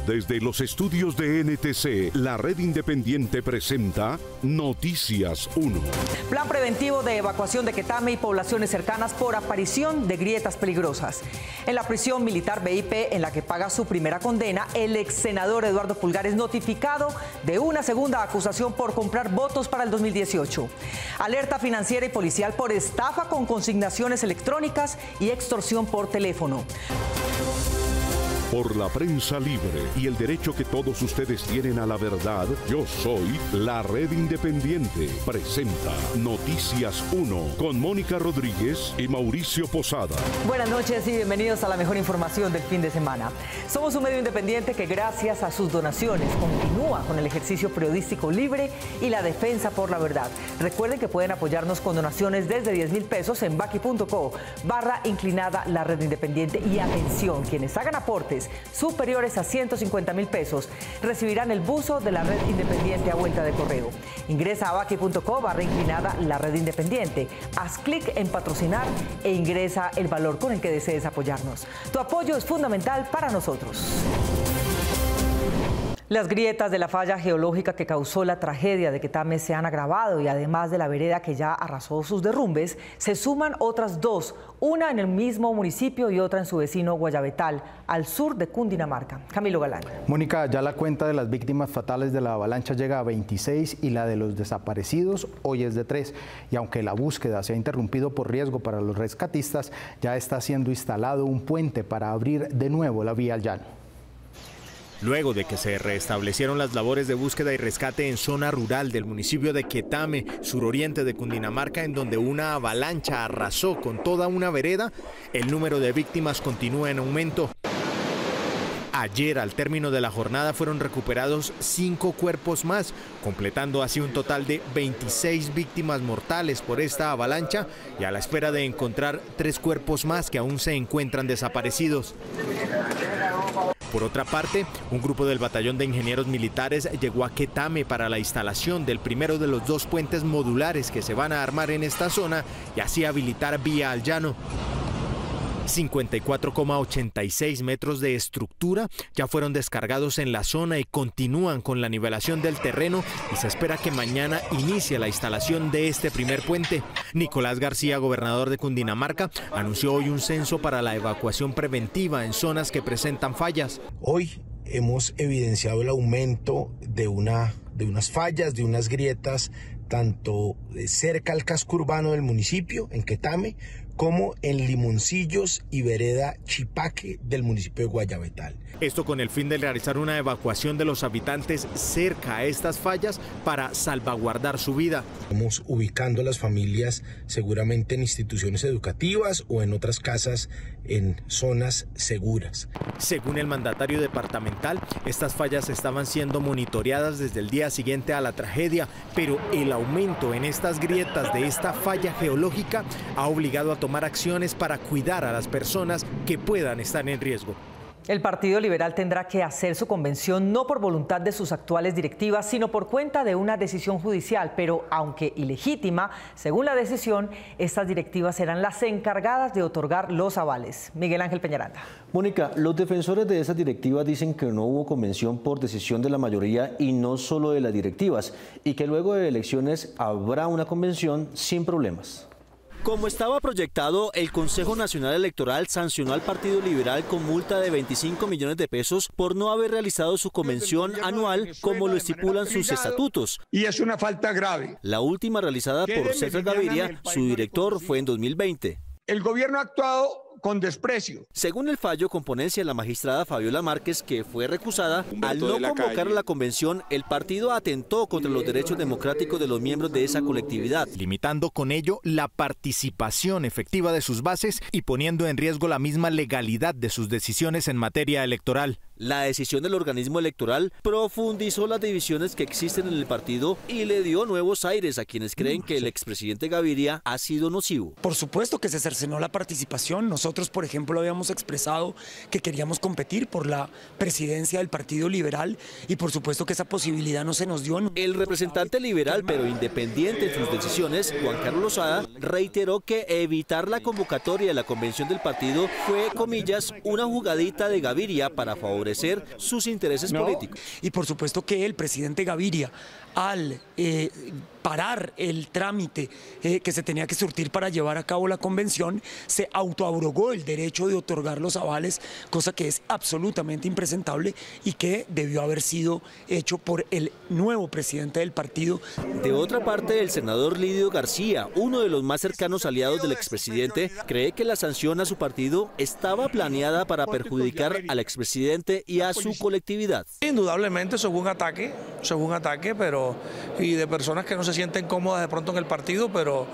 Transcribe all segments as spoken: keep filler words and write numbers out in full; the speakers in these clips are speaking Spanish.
Desde los estudios de N T C, la red independiente presenta Noticias uno. Plan preventivo de evacuación de Quetame y poblaciones cercanas por aparición de grietas peligrosas. En la prisión militar B I P, en la que paga su primera condena, el ex senador Eduardo Pulgar es notificado de una segunda acusación por comprar votos para el dos mil dieciocho. Alerta financiera y policial por estafa con consignaciones electrónicas y extorsión por teléfono. Por la prensa libre y el derecho que todos ustedes tienen a la verdad, yo soy la Red Independiente. Presenta Noticias uno con Mónica Rodríguez y Mauricio Posada. Buenas noches y bienvenidos a la mejor información del fin de semana. Somos un medio independiente que gracias a sus donaciones continúa con el ejercicio periodístico libre y la defensa por la verdad. Recuerden que pueden apoyarnos con donaciones desde diez mil pesos en baki punto co barra inclinada la Red Independiente. Y atención, quienes hagan aportes superiores a ciento cincuenta mil pesos recibirán el buzo de la Red Independiente a vuelta de correo. Ingresa a baki punto co barra inclinada la Red Independiente, haz clic en patrocinar e ingresa el valor con el que desees apoyarnos. Tu apoyo es fundamental para nosotros. Las grietas de la falla geológica que causó la tragedia de Quetame se han agravado y además de la vereda que ya arrasó sus derrumbes, se suman otras dos, una en el mismo municipio y otra en su vecino Guayabetal, al sur de Cundinamarca. Camilo Galán. Mónica, ya la cuenta de las víctimas fatales de la avalancha llega a veintiséis y la de los desaparecidos hoy es de tres. Y aunque la búsqueda se ha interrumpido por riesgo para los rescatistas, ya está siendo instalado un puente para abrir de nuevo la vía al llano. Luego de que se restablecieron las labores de búsqueda y rescate en zona rural del municipio de Quetame, suroriente de Cundinamarca, en donde una avalancha arrasó con toda una vereda, el número de víctimas continúa en aumento. Ayer, al término de la jornada, fueron recuperados cinco cuerpos más, completando así un total de veintiséis víctimas mortales por esta avalancha y a la espera de encontrar tres cuerpos más que aún se encuentran desaparecidos. Por otra parte, un grupo del Batallón de Ingenieros Militares llegó a Quetame para la instalación del primero de los dos puentes modulares que se van a armar en esta zona y así habilitar vía al llano. cincuenta y cuatro coma ochenta y seis metros de estructura ya fueron descargados en la zona y continúan con la nivelación del terreno y se espera que mañana inicie la instalación de este primer puente. Nicolás García, gobernador de Cundinamarca, anunció hoy un censo para la evacuación preventiva en zonas que presentan fallas. Hoy hemos evidenciado el aumento de, una, de unas fallas, de unas grietas, tanto cerca al casco urbano del municipio, en Quetame, como en Limoncillos y vereda Chipaque del municipio de Guayabetal. Esto con el fin de realizar una evacuación de los habitantes cerca a estas fallas para salvaguardar su vida. Estamos ubicando a las familias seguramente en instituciones educativas o en otras casas en zonas seguras. Según el mandatario departamental, estas fallas estaban siendo monitoreadas desde el día siguiente a la tragedia, pero el aumento en estas grietas de esta falla geológica ha obligado a tomar acciones para cuidar a las personas que puedan estar en riesgo. El Partido Liberal tendrá que hacer su convención no por voluntad de sus actuales directivas, sino por cuenta de una decisión judicial. Pero aunque ilegítima, según la decisión, estas directivas serán las encargadas de otorgar los avales. Miguel Ángel Peñaranda. Mónica, los defensores de esas directivas dicen que no hubo convención por decisión de la mayoría y no solo de las directivas, y que luego de elecciones habrá una convención sin problemas. Como estaba proyectado, el Consejo Nacional Electoral sancionó al Partido Liberal con multa de veinticinco millones de pesos por no haber realizado su convención anual como lo estipulan sus estatutos. Y es una falta grave. La última realizada por César Gaviria, su director, fue en dos mil veinte. El gobierno ha actuado con desprecio. Según el fallo con ponencia de la magistrada Fabiola Márquez, que fue recusada, al no convocar a la convención, el partido atentó contra los derechos democráticos de los miembros de esa colectividad, limitando con ello la participación efectiva de sus bases y poniendo en riesgo la misma legalidad de sus decisiones en materia electoral. La decisión del organismo electoral profundizó las divisiones que existen en el partido y le dio nuevos aires a quienes creen que el expresidente Gaviria ha sido nocivo. Por supuesto que se cercenó la participación. Nosotros, por ejemplo, habíamos expresado que queríamos competir por la presidencia del Partido Liberal y por supuesto que esa posibilidad no se nos dio. El representante liberal, pero independiente en sus decisiones, Juan Carlos Lozada, reiteró que evitar la convocatoria de la convención del partido fue, comillas, una jugadita de Gaviria para favorecer favorecer sus intereses no. políticos. Y por supuesto que el presidente Gaviria, al eh, parar el trámite eh, que se tenía que surtir para llevar a cabo la convención, se autoabrogó el derecho de otorgar los avales, cosa que es absolutamente impresentable y que debió haber sido hecho por el nuevo presidente del partido. De otra parte, el senador Lidio García, uno de los más cercanos aliados del expresidente, cree que la sanción a su partido estaba planeada para perjudicar al expresidente y a su colectividad. Indudablemente eso fue un ataque, eso fue un ataque, pero y de personas que no se sienten cómodas de pronto en el partido, pero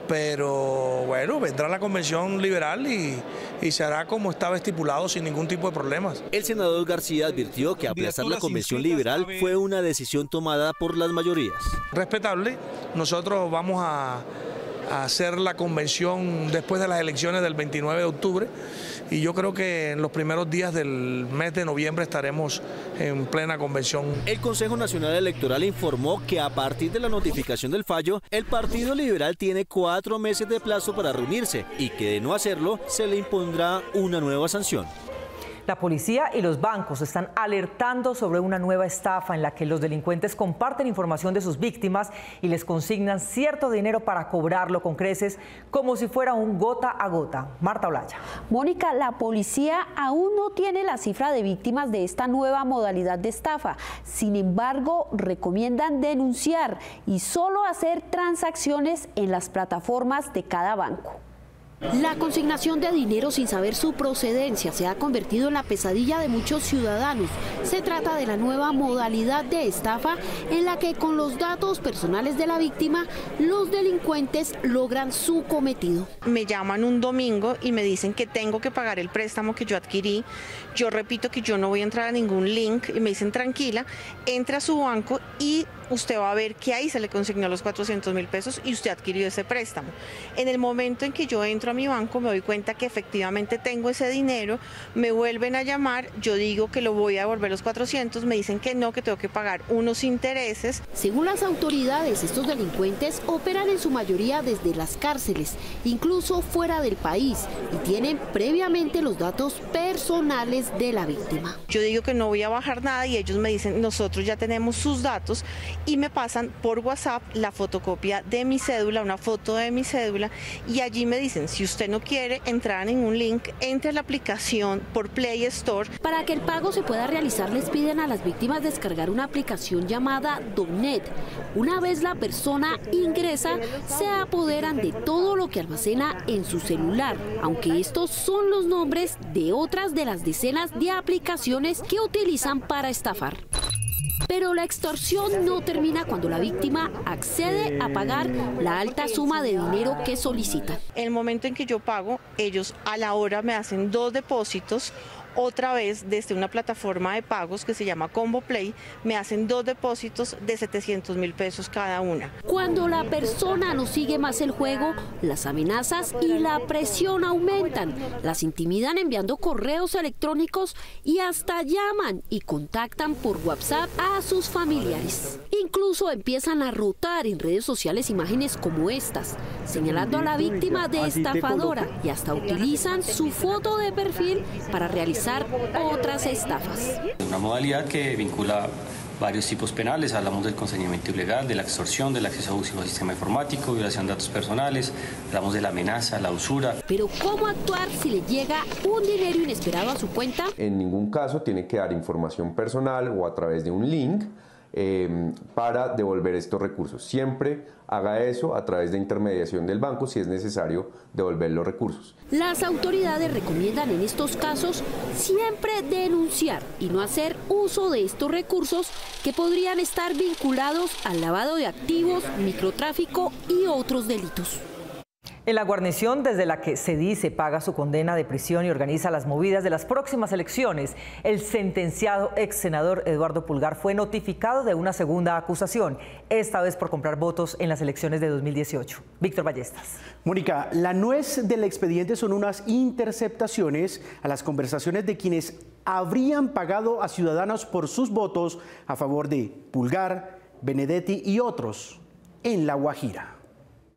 pero bueno, vendrá la convención liberal y, y se hará como estaba estipulado sin ningún tipo de problemas. El senador García advirtió que aplazar la convención liberal fue una decisión tomada por las mayorías. Respetable, nosotros vamos a, a hacer la convención después de las elecciones del veintinueve de octubre y yo creo que en los primeros días del mes de noviembre estaremos en plena convención. El Consejo Nacional Electoral informó que a partir de la notificación del fallo, el Partido Liberal tiene cuatro meses de plazo para reunirse y que de no hacerlo se le impondrá una nueva sanción. La policía y los bancos están alertando sobre una nueva estafa en la que los delincuentes comparten información de sus víctimas y les consignan cierto dinero para cobrarlo con creces como si fuera un gota a gota. Marta Olaya. Mónica, la policía aún no tiene la cifra de víctimas de esta nueva modalidad de estafa. Sin embargo, recomiendan denunciar y solo hacer transacciones en las plataformas de cada banco. La consignación de dinero sin saber su procedencia se ha convertido en la pesadilla de muchos ciudadanos. Se trata de la nueva modalidad de estafa en la que con los datos personales de la víctima, los delincuentes logran su cometido. Me llaman un domingo y me dicen que tengo que pagar el préstamo que yo adquirí. Yo repito que yo no voy a entrar a ningún link y me dicen tranquila, entre a su banco y usted va a ver que ahí se le consignó los cuatrocientos mil pesos y usted adquirió ese préstamo. En el momento en que yo entro a mi banco me doy cuenta que efectivamente tengo ese dinero, me vuelven a llamar, yo digo que lo voy a devolver los cuatrocientos, me dicen que no, que tengo que pagar unos intereses. Según las autoridades, estos delincuentes operan en su mayoría desde las cárceles, incluso fuera del país, y tienen previamente los datos personales de la víctima. Yo digo que no voy a bajar nada y ellos me dicen, nosotros ya tenemos sus datos, y me pasan por WhatsApp la fotocopia de mi cédula, una foto de mi cédula, y allí me dicen, si usted no quiere entrar a ningún link, entre a la aplicación por Play Store. Para que el pago se pueda realizar, les piden a las víctimas descargar una aplicación llamada Donet. Una vez la persona ingresa, se apoderan de todo lo que almacena en su celular, aunque estos son los nombres de otras de las decenas de aplicaciones que utilizan para estafar. Pero la extorsión no termina cuando la víctima accede a pagar la alta suma de dinero que solicita. El momento en que yo pago, ellos a la hora me hacen dos depósitos. Otra vez desde una plataforma de pagos que se llama Combo Play, me hacen dos depósitos de setecientos mil pesos cada una. Cuando la persona no sigue más el juego, las amenazas y la presión aumentan. Las intimidan enviando correos electrónicos y hasta llaman y contactan por WhatsApp a sus familiares. Incluso empiezan a rotar en redes sociales imágenes como estas, señalando a la víctima de estafadora, y hasta utilizan su foto de perfil para realizar otras estafas. Una modalidad que vincula varios tipos penales. Hablamos del consentimiento ilegal, de la extorsión, del acceso abusivo al sistema informático, violación de datos personales, hablamos de la amenaza, la usura. Pero ¿cómo actuar si le llega un dinero inesperado a su cuenta? En ningún caso tiene que dar información personal o a través de un link eh, para devolver estos recursos. Siempre haga eso a través de intermediación del banco si es necesario devolver los recursos. Las autoridades recomiendan en estos casos siempre denunciar y no hacer uso de estos recursos que podrían estar vinculados al lavado de activos, microtráfico y otros delitos. En la guarnición desde la que se dice paga su condena de prisión y organiza las movidas de las próximas elecciones, el sentenciado ex senador Eduardo Pulgar fue notificado de una segunda acusación, esta vez por comprar votos en las elecciones de dos mil dieciocho. Víctor Ballestas. Mónica, la nuez del expediente son unas interceptaciones a las conversaciones de quienes habrían pagado a ciudadanos por sus votos a favor de Pulgar, Benedetti y otros en La Guajira.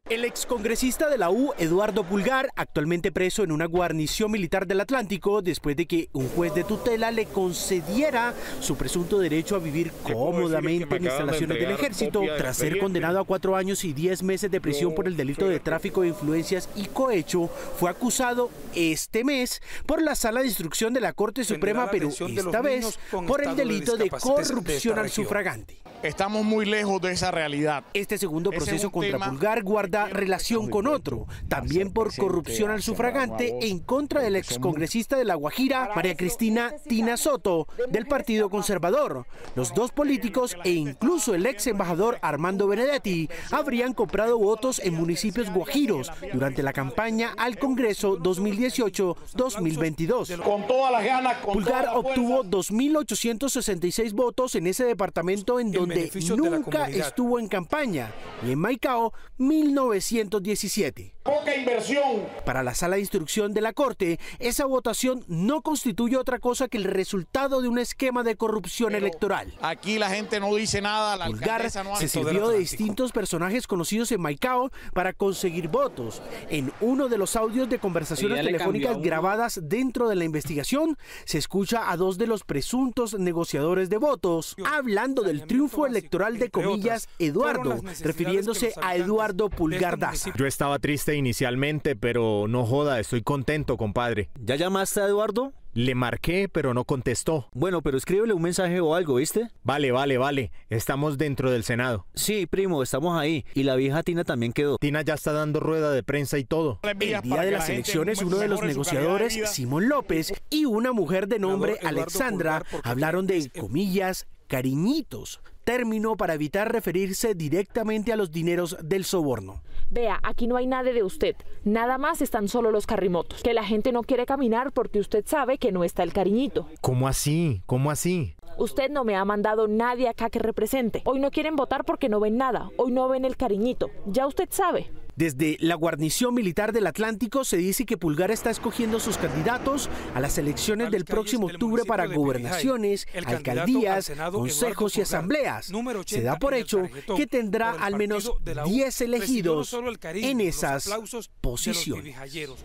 El excongresista de la U, Eduardo Pulgar, actualmente preso en una guarnición militar del Atlántico después de que un juez de tutela le concediera su presunto derecho a vivir cómodamente en instalaciones del ejército, tras ser condenado a cuatro años y diez meses de prisión por el delito de tráfico de influencias y cohecho, fue acusado este mes por la Sala de Instrucción de la Corte Suprema, pero esta vez por el delito de corrupción al sufragante. Estamos muy lejos de esa realidad. Este segundo proceso contra Pulgar guarda relación con otro, también por corrupción al sufragante en contra del excongresista de La Guajira, María Cristina Tina Soto, del Partido Conservador. Los dos políticos e incluso el ex embajador Armando Benedetti habrían comprado votos en municipios guajiros durante la campaña al Congreso dos mil dieciocho dos mil veintidós. Con todas las ganas, con Pulgar toda la obtuvo dos mil ochocientos sesenta y seis votos en ese departamento en donde nunca estuvo en campaña, y en Maicao mil novecientos diecisiete. Poca inversión. Para la Sala de Instrucción de la Corte, esa votación no constituye otra cosa que el resultado de un esquema de corrupción Pero electoral. Aquí la gente no dice nada, la Pulgar no se sirvió de distintos personajes conocidos en Maicao para conseguir votos. En uno de los audios de conversaciones telefónicas grabadas dentro de la investigación, se escucha a dos de los presuntos negociadores de votos hablando del triunfo electoral de comillas Eduardo, refiriéndose a Eduardo Pulgar Daza. Yo estaba triste inicialmente, pero no joda, estoy contento, compadre. ¿Ya llamaste a Eduardo? Le marqué, pero no contestó. Bueno, pero escríbele un mensaje o algo, ¿viste? Vale, vale, vale. Estamos dentro del Senado. Sí, primo, estamos ahí. Y la vieja Tina también quedó. Tina ya está dando rueda de prensa y todo. El día de las elecciones, uno de los negociadores, Simón López, y una mujer de nombre Alexandra, hablaron de, comillas, cariñitos, término para evitar referirse directamente a los dineros del soborno. Vea, aquí no hay nada de usted, nada más están solo los carrimotos, que la gente no quiere caminar porque usted sabe que no está el cariñito. ¿Cómo así? ¿Cómo así? Usted no me ha mandado nadie acá que represente. Hoy no quieren votar porque no ven nada, hoy no ven el cariñito, ya usted sabe. Desde la guarnición militar del Atlántico se dice que Pulgar está escogiendo sus candidatos a las elecciones del próximo octubre para gobernaciones, alcaldías, consejos y asambleas. Se da por hecho que tendrá al menos diez elegidos en esas posiciones.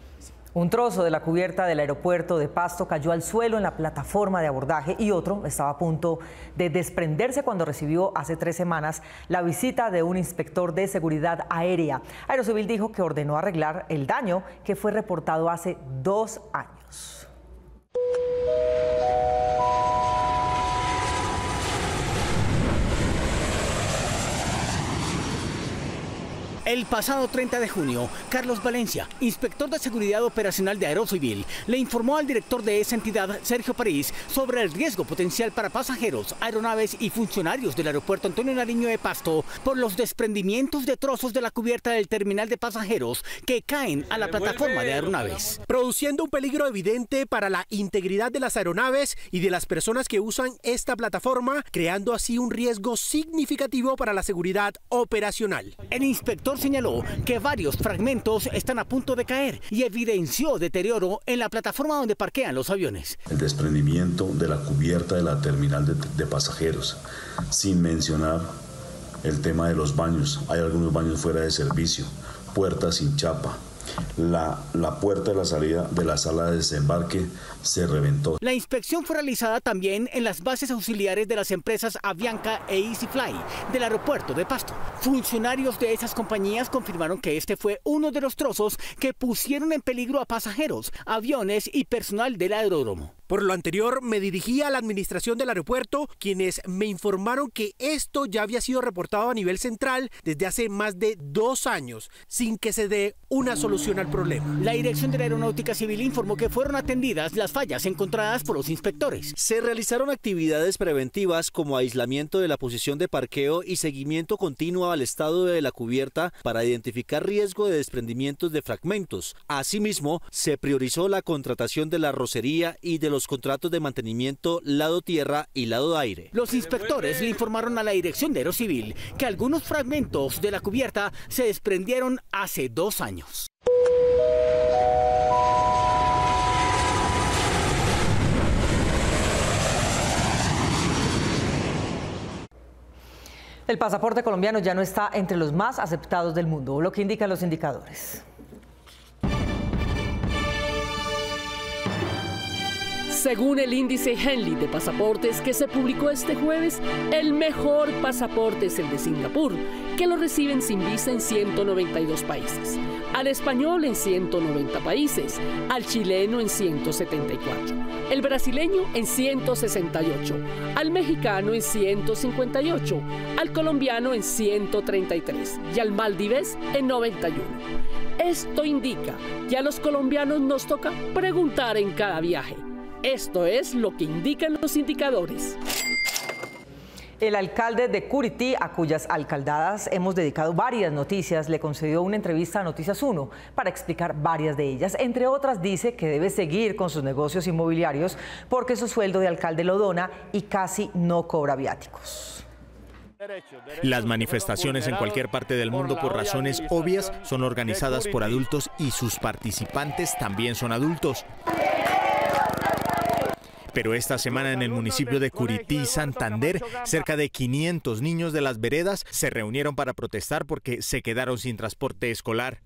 Un trozo de la cubierta del aeropuerto de Pasto cayó al suelo en la plataforma de abordaje y otro estaba a punto de desprenderse cuando recibió hace tres semanas la visita de un inspector de seguridad aérea. Aerocivil dijo que ordenó arreglar el daño que fue reportado hace dos años. El pasado treinta de junio, Carlos Valencia, inspector de seguridad operacional de Aerocivil, le informó al director de esa entidad, Sergio París, sobre el riesgo potencial para pasajeros, aeronaves y funcionarios del aeropuerto Antonio Nariño de Pasto por los desprendimientos de trozos de la cubierta del terminal de pasajeros que caen a la plataforma de aeronaves, produciendo un peligro evidente para la integridad de las aeronaves y de las personas que usan esta plataforma, creando así un riesgo significativo para la seguridad operacional. El inspector señaló que varios fragmentos están a punto de caer y evidenció deterioro en la plataforma donde parquean los aviones. El desprendimiento de la cubierta de la terminal de, de pasajeros, sin mencionar el tema de los baños. Hay algunos baños fuera de servicio, puertas sin chapa. La, la puerta de la salida de la sala de desembarque se reventó. La inspección fue realizada también en las bases auxiliares de las empresas Avianca e EasyFly del aeropuerto de Pasto. Funcionarios de esas compañías confirmaron que este fue uno de los trozos que pusieron en peligro a pasajeros, aviones y personal del aeródromo. Por lo anterior, me dirigí a la administración del aeropuerto, quienes me informaron que esto ya había sido reportado a nivel central desde hace más de dos años, sin que se dé una solución al problema. La Dirección de la Aeronáutica Civil informó que fueron atendidas las fallas encontradas por los inspectores. Se realizaron actividades preventivas como aislamiento de la posición de parqueo y seguimiento continuo al estado de la cubierta para identificar riesgo de desprendimientos de fragmentos. Asimismo, se priorizó la contratación de la arrocería y de los los contratos de mantenimiento lado tierra y lado aire. Los inspectores le informaron a la Dirección de Aerocivil que algunos fragmentos de la cubierta se desprendieron hace dos años. El pasaporte colombiano ya no está entre los más aceptados del mundo, lo que indican los indicadores. Según el índice Henley de pasaportes que se publicó este jueves, el mejor pasaporte es el de Singapur, que lo reciben sin visa en ciento noventa y dos países, al español en ciento noventa países, al chileno en ciento setenta y cuatro, el brasileño en ciento sesenta y ocho, al mexicano en ciento cincuenta y ocho, al colombiano en ciento treinta y tres y al maldivés en noventa y uno. Esto indica que a los colombianos nos toca preguntar en cada viaje. Esto es lo que indican los indicadores. El alcalde de Curití, a cuyas alcaldadas hemos dedicado varias noticias, le concedió una entrevista a Noticias uno para explicar varias de ellas. Entre otras, dice que debe seguir con sus negocios inmobiliarios porque su sueldo de alcalde lo dona y casi no cobra viáticos. Las manifestaciones en cualquier parte del mundo, por razones obvias, son organizadas por adultos y sus participantes también son adultos. Pero esta semana en el municipio de Curití, Santander, cerca de quinientos niños de las veredas se reunieron para protestar porque se quedaron sin transporte escolar.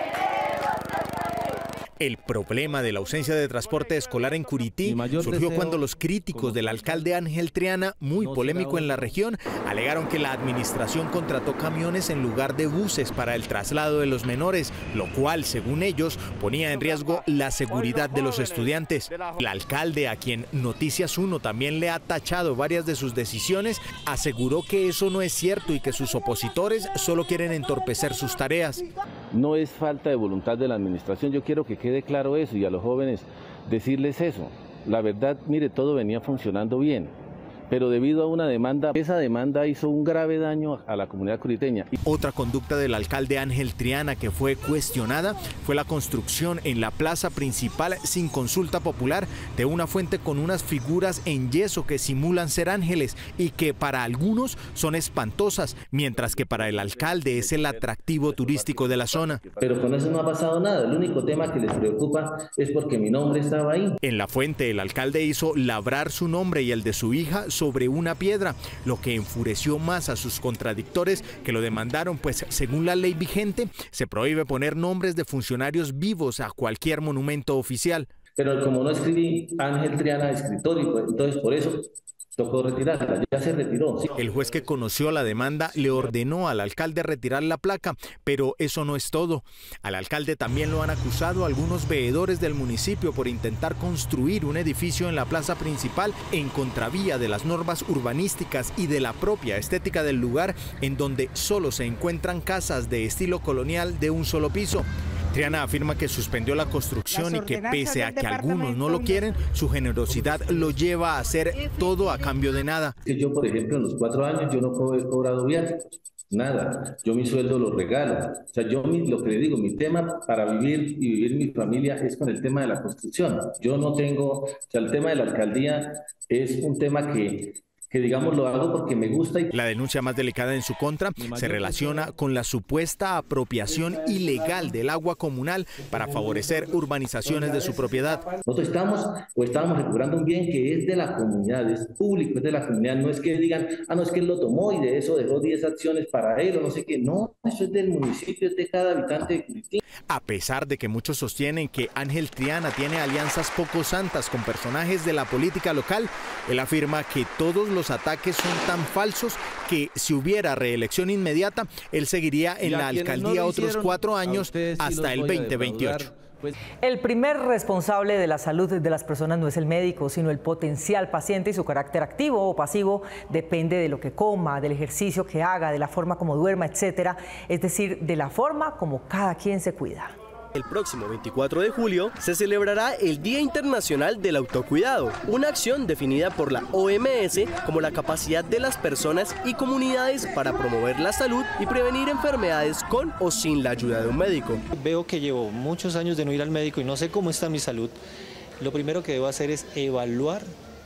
El problema de la ausencia de transporte escolar en Curití surgió cuando los críticos del alcalde Ángel Triana, muy polémico en la región, alegaron que la administración contrató camiones en lugar de buses para el traslado de los menores, lo cual, según ellos, ponía en riesgo la seguridad de los estudiantes. El alcalde, a quien Noticias uno también le ha tachado varias de sus decisiones, aseguró que eso no es cierto y que sus opositores solo quieren entorpecer sus tareas. No es falta de voluntad de la administración, yo quiero que quede claro eso y a los jóvenes decirles eso. La verdad, mire, todo venía funcionando bien, pero debido a una demanda, esa demanda hizo un grave daño a la comunidad curiteña. Otra conducta del alcalde Ángel Triana que fue cuestionada fue la construcción en la plaza principal sin consulta popular de una fuente con unas figuras en yeso que simulan ser ángeles y que para algunos son espantosas, mientras que para el alcalde es el atractivo turístico de la zona. Pero con eso no ha pasado nada, el único tema que les preocupa es porque mi nombre estaba ahí. En la fuente el alcalde hizo labrar su nombre y el de su hija sobre una piedra, lo que enfureció más a sus contradictores, que lo demandaron, pues según la ley vigente se prohíbe poner nombres de funcionarios vivos a cualquier monumento oficial. Pero como no escribí Ángel Triana escritor, y pues, entonces por eso tocó retirarla, ya se retiró. Sí. El juez que conoció la demanda le ordenó al alcalde retirar la placa, pero eso no es todo. Al alcalde también lo han acusado algunos veedores del municipio por intentar construir un edificio en la plaza principal en contravía de las normas urbanísticas y de la propia estética del lugar, en donde solo se encuentran casas de estilo colonial de un solo piso. Triana afirma que suspendió la construcción y que pese a que algunos no lo quieren, su generosidad lo lleva a hacer todo a cambio de nada. Yo, por ejemplo, en los cuatro años yo no he cobrado viáticos, nada. Yo mi sueldo lo regalo. O sea, yo mi, lo que le digo, mi tema para vivir y vivir mi familia es con el tema de la construcción. Yo no tengo, o sea, el tema de la alcaldía es un tema que... que digamos lo hago porque me gusta. Y... La denuncia más delicada en su contra se relaciona con la supuesta apropiación ilegal del agua comunal para favorecer urbanizaciones de su propiedad. Nosotros estamos o estábamos recuperando un bien que es de la comunidad, es público, es de la comunidad, no es que digan, ah, no es que él lo tomó y de eso dejó diez acciones para él o no sé qué, no, eso es del municipio, es de cada habitante de Curití. A pesar de que muchos sostienen que Ángel Triana tiene alianzas poco santas con personajes de la política local, él afirma que todos los Los ataques son tan falsos que si hubiera reelección inmediata, él seguiría en la alcaldía otros cuatro años hasta el veinte veintiocho. El primer responsable de la salud de las personas no es el médico, sino el potencial paciente, y su carácter activo o pasivo depende de lo que coma, del ejercicio que haga, de la forma como duerma, etcétera. Es decir, de la forma como cada quien se cuida. El próximo veinticuatro de julio se celebrará el Día Internacional del Autocuidado, una acción definida por la O M S como la capacidad de las personas y comunidades para promover la salud y prevenir enfermedades con o sin la ayuda de un médico. Veo que llevo muchos años de no ir al médico y no sé cómo está mi salud. Lo primero que debo hacer es evaluar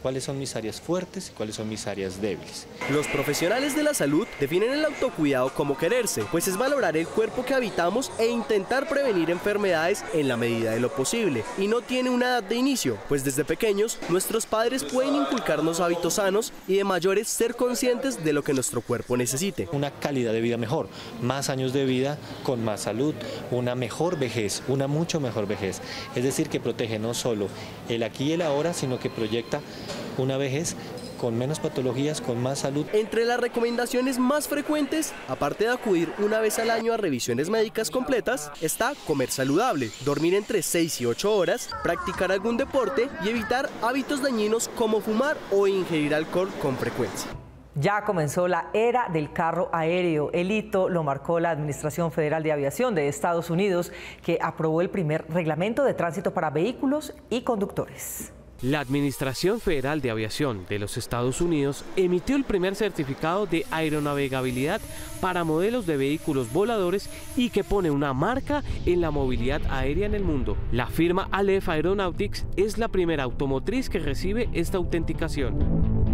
cuáles son mis áreas fuertes y cuáles son mis áreas débiles. Los profesionales de la salud definen el autocuidado como quererse, pues es valorar el cuerpo que habitamos e intentar prevenir enfermedades en la medida de lo posible. Y no tiene una edad de inicio, pues desde pequeños nuestros padres pueden inculcarnos hábitos sanos y de mayores ser conscientes de lo que nuestro cuerpo necesite. Una calidad de vida mejor, más años de vida con más salud, una mejor vejez, una mucho mejor vejez. Es decir, que protege no solo el aquí y el ahora, sino que proyecta una vejez con menos patologías, con más salud. Entre las recomendaciones más frecuentes, aparte de acudir una vez al año a revisiones médicas completas, está comer saludable, dormir entre seis y ocho horas, practicar algún deporte y evitar hábitos dañinos como fumar o ingerir alcohol con frecuencia. Ya comenzó la era del carro aéreo. El hito lo marcó la Administración Federal de Aviación de Estados Unidos, que aprobó el primer reglamento de tránsito para vehículos y conductores. La Administración Federal de Aviación de los Estados Unidos emitió el primer certificado de aeronavegabilidad para modelos de vehículos voladores y que pone una marca en la movilidad aérea en el mundo. La firma Aleph Aeronautics es la primera automotriz que recibe esta autenticación.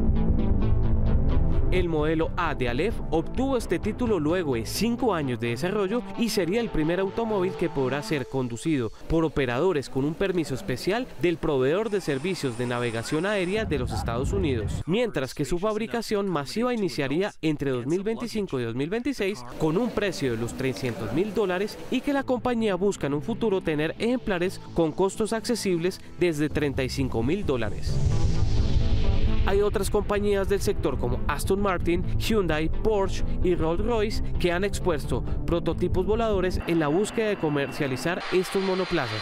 El modelo A de Aleph obtuvo este título luego de cinco años de desarrollo y sería el primer automóvil que podrá ser conducido por operadores con un permiso especial del proveedor de servicios de navegación aérea de los Estados Unidos, mientras que su fabricación masiva iniciaría entre dos mil veinticinco y dos mil veintiséis con un precio de los trescientos mil dólares y que la compañía busca en un futuro tener ejemplares con costos accesibles desde treinta y cinco mil dólares. Hay otras compañías del sector como Aston Martin, Hyundai, Porsche y Rolls-Royce que han expuesto prototipos voladores en la búsqueda de comercializar estos monoplazas.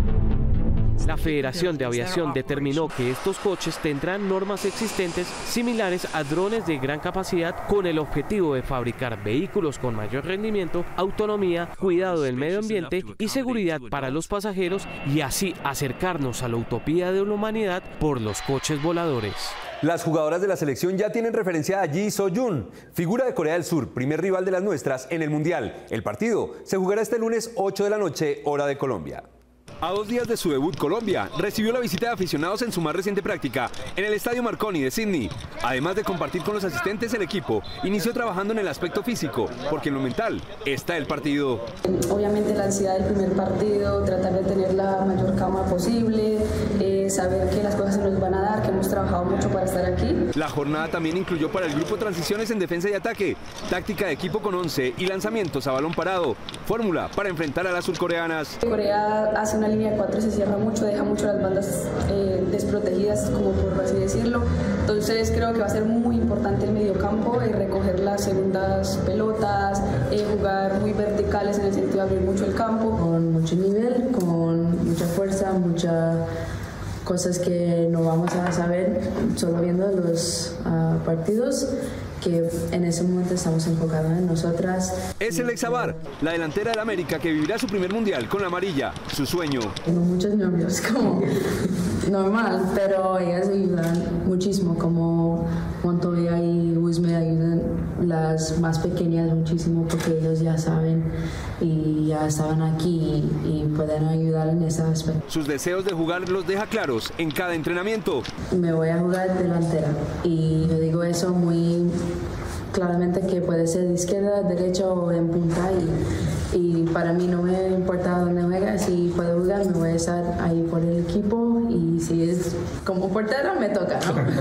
La Federación de Aviación determinó que estos coches tendrán normas existentes similares a drones de gran capacidad con el objetivo de fabricar vehículos con mayor rendimiento, autonomía, cuidado del medio ambiente y seguridad para los pasajeros y así acercarnos a la utopía de la humanidad por los coches voladores. Las jugadoras de la selección ya tienen referencia a Ji So-jun, figura de Corea del Sur, primer rival de las nuestras en el Mundial. El partido se jugará este lunes ocho de la noche, hora de Colombia. A dos días de su debut, Colombia recibió la visita de aficionados en su más reciente práctica en el Estadio Marconi de Sydney. Además de compartir con los asistentes, el equipo inició trabajando en el aspecto físico, porque en lo mental está el partido. Obviamente la ansiedad del primer partido, tratar de tener la mayor calma posible, eh, saber que las cosas se nos van a dar, que hemos trabajado mucho para estar aquí. La jornada también incluyó para el grupo transiciones en defensa y ataque, táctica de equipo con once y lanzamientos a balón parado, fórmula para enfrentar a las surcoreanas. Corea hace una línea de cuatro, se cierra mucho, deja mucho las bandas eh, desprotegidas, como por así decirlo. Entonces creo que va a ser muy importante el mediocampo, eh, recoger las segundas pelotas, eh, jugar muy verticales en el sentido de abrir mucho el campo. Con mucho nivel, con mucha fuerza, muchas cosas que no vamos a saber solo viendo los uh, partidos, que en ese momento estamos enfocados en nosotras. Es el Exabar, la delantera del América que vivirá su primer mundial con la amarilla, su sueño. Tengo muchos nervios, como normal, pero ellas ayudan muchísimo, como Montoya y Usme ayudan las más pequeñas muchísimo porque ellos ya saben y ya estaban aquí y, y pueden ayudar en ese aspecto. Sus deseos de jugar los deja claros en cada entrenamiento. Me voy a jugar delantera y yo digo eso muy claramente, que puede ser de izquierda, derecha o en punta, y, y para mí no me importa dónde juega. Si puedo jugar, me voy a estar ahí por el equipo, y si es como portero me toca,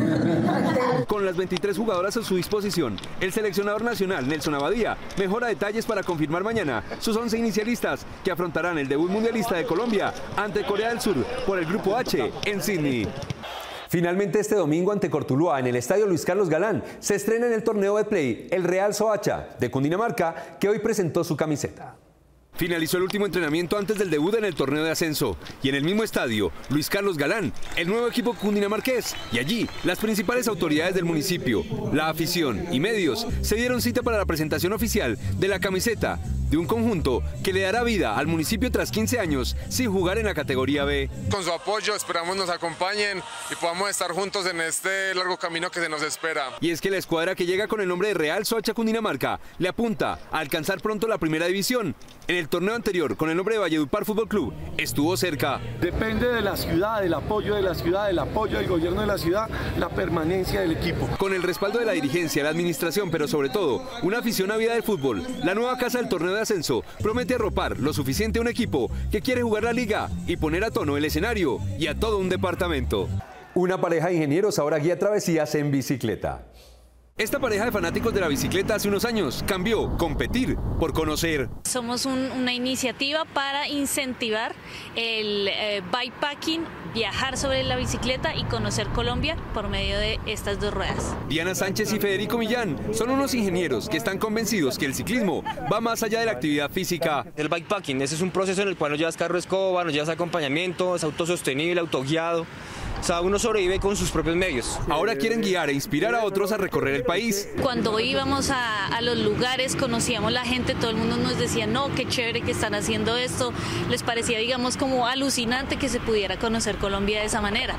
¿no? Con las veintitrés jugadoras a su disposición, el seleccionador nacional Nelson Abadía mejora detalles para confirmar mañana sus once inicialistas que afrontarán el debut mundialista de Colombia ante Corea del Sur por el Grupo H en Sydney. Finalmente, este domingo ante Cortuluá, en el Estadio Luis Carlos Galán, se estrena en el torneo Betplay el Real Soacha de Cundinamarca, que hoy presentó su camiseta. Finalizó el último entrenamiento antes del debut en el torneo de ascenso, y en el mismo estadio, Luis Carlos Galán, el nuevo equipo cundinamarqués, y allí las principales autoridades del municipio, la afición y medios se dieron cita para la presentación oficial de la camiseta de un conjunto que le dará vida al municipio tras quince años sin jugar en la categoría B. Con su apoyo esperamos nos acompañen y podamos estar juntos en este largo camino que se nos espera. Y es que la escuadra que llega con el nombre de Real Soacha Cundinamarca le apunta a alcanzar pronto la primera división. En el torneo anterior, con el nombre de Valledupar Fútbol Club, estuvo cerca. Depende de la ciudad, del apoyo de la ciudad, del apoyo del gobierno de la ciudad, la permanencia del equipo. Con el respaldo de la dirigencia, la administración, pero sobre todo, una afición ávida del fútbol, la nueva casa del torneo de ascenso promete arropar lo suficiente a un equipo que quiere jugar la liga y poner a tono el escenario y a todo un departamento. Una pareja de ingenieros ahora guía travesías en bicicleta. Esta pareja de fanáticos de la bicicleta hace unos años cambió competir por conocer. Somos un, una iniciativa para incentivar el eh, bikepacking, viajar sobre la bicicleta y conocer Colombia por medio de estas dos ruedas. Diana Sánchez y Federico Millán son unos ingenieros que están convencidos que el ciclismo va más allá de la actividad física. El bikepacking, ese es un proceso en el cual no llevas carro de escoba, no llevas acompañamiento, es autosostenible, autoguiado. O sea, uno sobrevive con sus propios medios. Ahora quieren guiar e inspirar a otros a recorrer el país. Cuando íbamos a, a los lugares, conocíamos la gente, todo el mundo nos decía, no, qué chévere que están haciendo esto. Les parecía, digamos, como alucinante que se pudiera conocer Colombia de esa manera.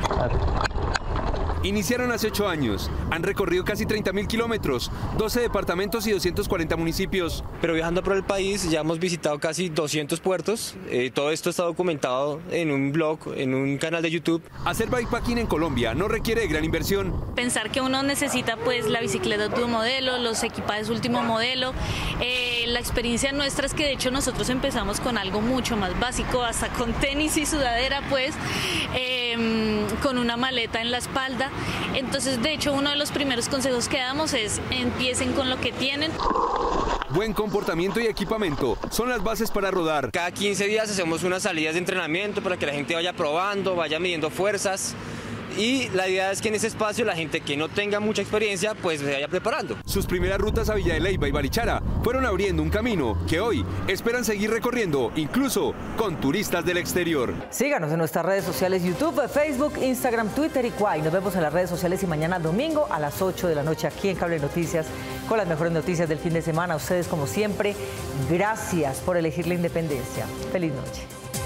Iniciaron hace ocho años, han recorrido casi treinta mil kilómetros, doce departamentos y doscientos cuarenta municipios. Pero viajando por el país ya hemos visitado casi doscientos puertos, eh, todo esto está documentado en un blog, en un canal de YouTube. Hacer bikepacking en Colombia no requiere de gran inversión. Pensar que uno necesita pues la bicicleta último modelo, los equipajes último modelo, eh, la experiencia nuestra es que de hecho nosotros empezamos con algo mucho más básico, hasta con tenis y sudadera pues, eh, con una maleta en la espalda. Entonces, de hecho, uno de los primeros consejos que damos es empiecen con lo que tienen. Buen comportamiento y equipamiento son las bases para rodar. Cada quince días hacemos unas salidas de entrenamiento para que la gente vaya probando, vaya midiendo fuerzas. Y la idea es que en ese espacio la gente que no tenga mucha experiencia pues se vaya preparando. Sus primeras rutas a Villa de Leyva y Barichara fueron abriendo un camino que hoy esperan seguir recorriendo, incluso con turistas del exterior. Síganos en nuestras redes sociales YouTube, Facebook, Instagram, Twitter y Quai. Nos vemos en las redes sociales y mañana domingo a las ocho de la noche aquí en Cable Noticias con las mejores noticias del fin de semana. A ustedes como siempre, gracias por elegir la independencia. Feliz noche.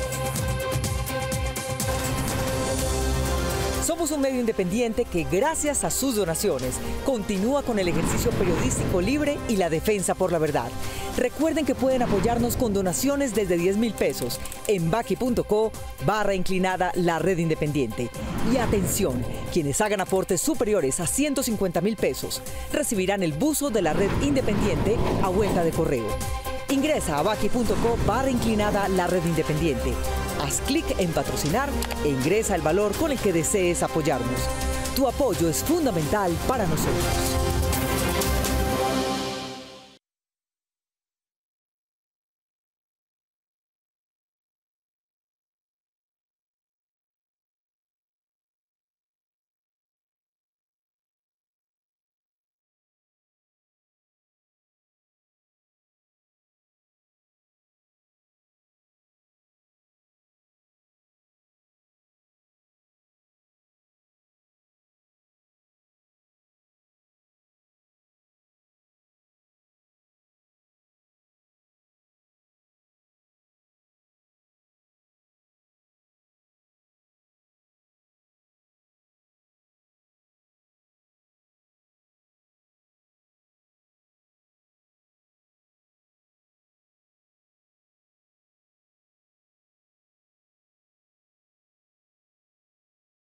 Somos un medio independiente que, gracias a sus donaciones, continúa con el ejercicio periodístico libre y la defensa por la verdad. Recuerden que pueden apoyarnos con donaciones desde diez mil pesos en baki.co barra inclinada la red independiente. Y atención, quienes hagan aportes superiores a ciento cincuenta mil pesos recibirán el buzo de la red independiente a vuelta de correo. Ingresa a baki.co barra inclinada la red independiente. Haz clic en patrocinar e ingresa el valor con el que desees apoyarnos. Tu apoyo es fundamental para nosotros.